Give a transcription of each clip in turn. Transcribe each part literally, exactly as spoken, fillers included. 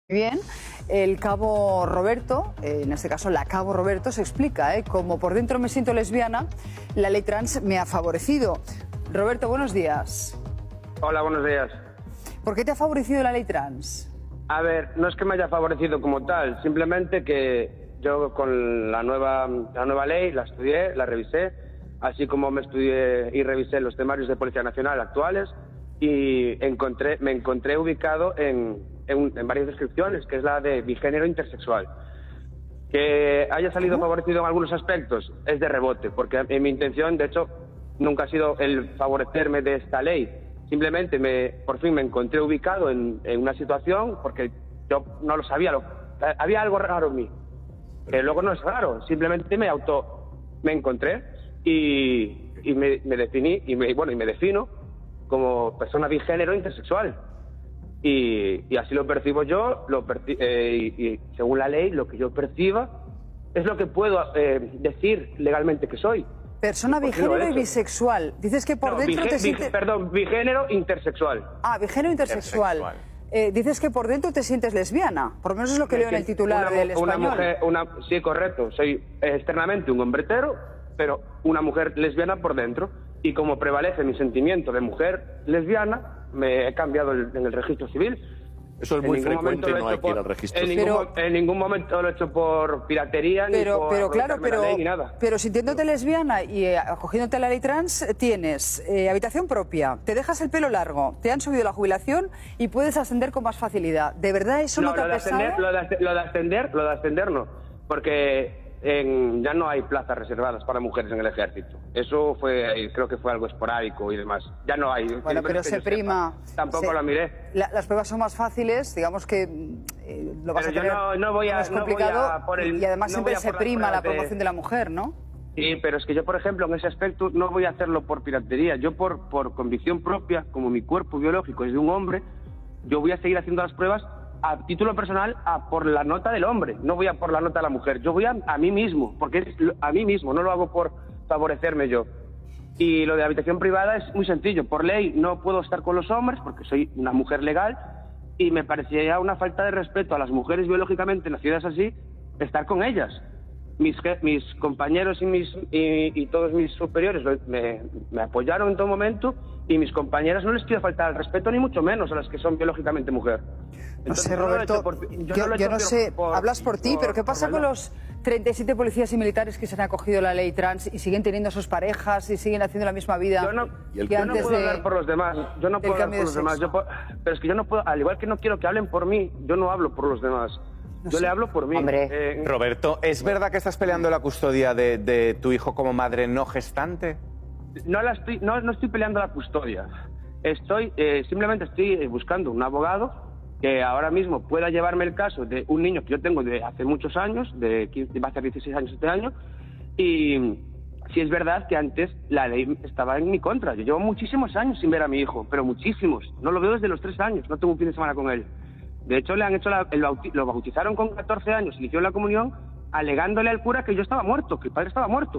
Bien, el cabo Roberto, eh, en este caso la cabo Roberto, se explica, ¿eh? Como por dentro me siento lesbiana, la ley trans me ha favorecido. Roberto, buenos días. Hola, buenos días. ¿Por qué te ha favorecido la ley trans? A ver, no es que me haya favorecido como tal, simplemente que yo con la nueva, la nueva ley la estudié, la revisé, así como me estudié y revisé los temarios de Policía Nacional actuales y encontré, me encontré ubicado en, en, en varias descripciones, que es la de bigénero intersexual. Que haya salido ¿Cómo? favorecido en algunos aspectos es de rebote, porque en mi intención, de hecho, nunca ha sido el favorecerme de esta ley. Simplemente me, por fin me encontré ubicado en, en una situación porque yo no lo sabía, lo, había algo raro en mí, que luego no es raro, simplemente me auto, me encontré y, y me, me definí, y me, bueno, y me defino como persona bigénero intersexual. Y, y así lo percibo yo, lo perci eh, y, y según la ley, lo que yo perciba es lo que puedo eh, decir legalmente que soy. Persona bigénero y bisexual. Dices que por no, dentro bige, te sientes... Perdón, bigénero intersexual. Ah, bigénero intersexual. intersexual. Eh, dices que por dentro te sientes lesbiana. Por lo menos es lo que Me leo en el titular una, del Español. Una mujer, una, sí, correcto. Soy externamente un hombre hetero, pero una mujer lesbiana por dentro. Y como prevalece mi sentimiento de mujer lesbiana, me he cambiado el, en el registro civil. Eso es muy frecuente y no hay que ir al registro en civil. ningún, en ningún momento lo he hecho por piratería pero, ni por pero claro, pero, la ley, ni nada. Pero sintiéndote lesbiana y eh, acogiéndote a la ley trans, tienes eh, habitación propia, te dejas el pelo largo, te han subido la jubilación y puedes ascender con más facilidad. ¿De verdad eso no, no te ha pesado? Ascender, lo, de, lo de ascender, lo de ascender no, porque en, ya no hay plazas reservadas para mujeres en el ejército. Eso fue, creo que fue algo esporádico y demás. Ya no hay. Bueno, pero se prima. Sepa. Tampoco se, la miré. La, las pruebas son más fáciles, digamos que eh, lo vas pero a tener yo no, no voy a, más complicado no voy a por el, y además no siempre se prima la promoción de... de la mujer, ¿no? Sí, pero es que yo, por ejemplo, en ese aspecto no voy a hacerlo por piratería. Yo por, por convicción propia, como mi cuerpo biológico es de un hombre, yo voy a seguir haciendo las pruebas a título personal, a por la nota del hombre, no voy a por la nota de la mujer, yo voy a, a mí mismo, porque es a mí mismo, no lo hago por favorecerme yo. Y lo de habitación privada es muy sencillo, por ley no puedo estar con los hombres porque soy una mujer legal y me parecía una falta de respeto a las mujeres biológicamente nacidas así, estar con ellas. Mis, mis compañeros y, mis, y, y todos mis superiores me, me apoyaron en todo momento y mis compañeras no les quiero faltar al respeto ni mucho menos a las que son biológicamente mujer. No sé, Roberto, por, yo, yo, no, yo no sé, por, hablas por ti, por, pero ¿qué pasa con los treinta y siete policías y militares que se han acogido a la ley trans y siguen teniendo sus parejas y siguen haciendo la misma vida? Yo no, que yo antes no puedo de, hablar por los demás, yo no puedo hablar por los demás, yo puedo, pero es que yo no puedo, al igual que no quiero que hablen por mí, yo no hablo por los demás. No yo sé. Le hablo por mí. Hombre. Eh, Roberto, ¿es verdad que estás peleando la custodia de, de tu hijo como madre no gestante? No, la estoy, no, no estoy peleando la custodia. Estoy, eh, simplemente estoy buscando un abogado que ahora mismo pueda llevarme el caso de un niño que yo tengo de hace muchos años, de quince, va a ser dieciséis años este año, y si es verdad que antes la ley estaba en mi contra. Yo llevo muchísimos años sin ver a mi hijo, pero muchísimos. No lo veo desde los tres años, no tengo un fin de semana con él. De hecho, le han hecho la, el bauti lo bautizaron con catorce años y le hicieron la comunión alegándole al cura que yo estaba muerto, que el padre estaba muerto.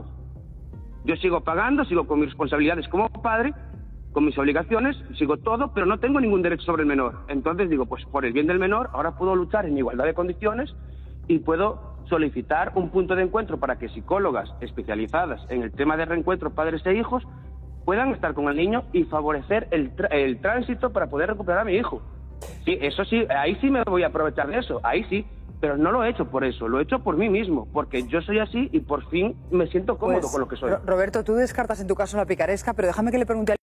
Yo sigo pagando, sigo con mis responsabilidades como padre, con mis obligaciones, sigo todo, pero no tengo ningún derecho sobre el menor. Entonces digo, pues por el bien del menor, ahora puedo luchar en igualdad de condiciones y puedo solicitar un punto de encuentro para que psicólogas especializadas en el tema de reencuentro padres e hijos puedan estar con el niño y favorecer el, el tránsito para poder recuperar a mi hijo. Sí, eso sí, ahí sí me voy a aprovechar de eso, ahí sí, pero no lo he hecho por eso, lo he hecho por mí mismo, porque yo soy así y por fin me siento cómodo pues, con lo que soy. Roberto, tú descartas en tu caso la picaresca, pero déjame que le pregunte a